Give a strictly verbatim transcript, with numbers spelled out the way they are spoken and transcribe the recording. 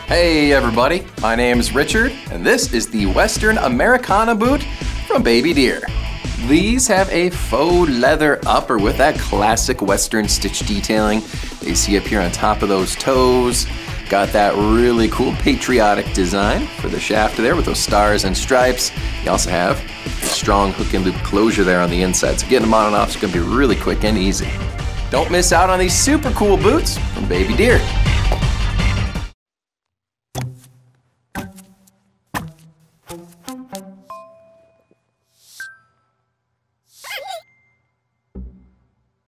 Hey everybody, my name is Richard, and this is the Western Americana Boot from Baby Deer. These have a faux leather upper with that classic Western stitch detailing that you see up here on top of those toes. Got that really cool patriotic design for the shaft there with those stars and stripes. You also have a strong hook and loop closure there on the inside, so getting them on and off is going to be really quick and easy. Don't miss out on these super cool boots from Baby Deer. You